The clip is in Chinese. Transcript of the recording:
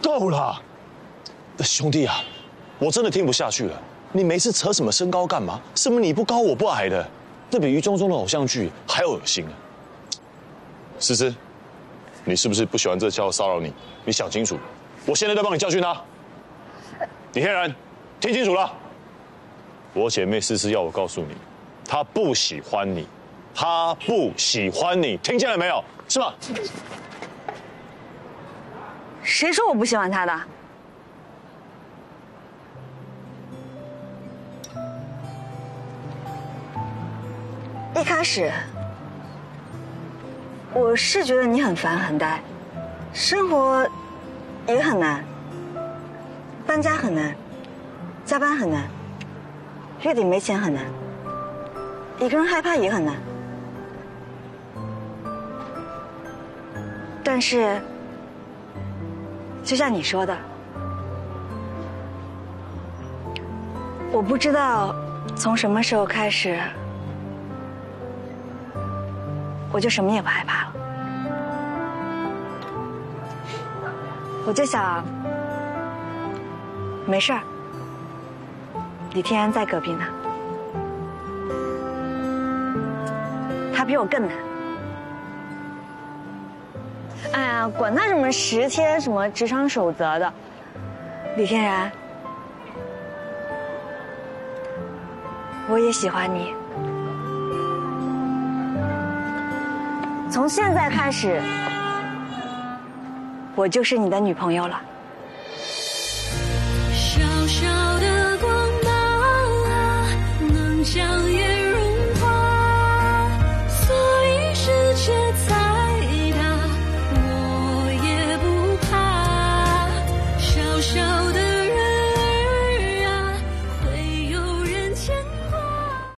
够了，兄弟啊，我真的听不下去了。你每次扯什么身高干嘛？什么你不高我不矮的，这比于中的偶像剧还要恶心啊！思思，你是不是不喜欢这家伙骚扰你？你想清楚，我现在在帮你教训他。李天然，听清楚了，我姐妹思思要我告诉你，她不喜欢你，她不喜欢你，听见了没有？是吗？ 谁说我不喜欢他的？一开始，我是觉得你很烦很呆，生活也很难，搬家很难，加班很难，月底没钱很难，一个人害怕也很难。但是，就像你说的，我不知道从什么时候开始，我就什么也不害怕了。我就想，没事儿，李天然在隔壁呢，他比我更难。哎呀，管他什么10天什么职场守则的，李天然，我也喜欢你。从现在开始，我就是你的女朋友了。 小小的光芒啊，能将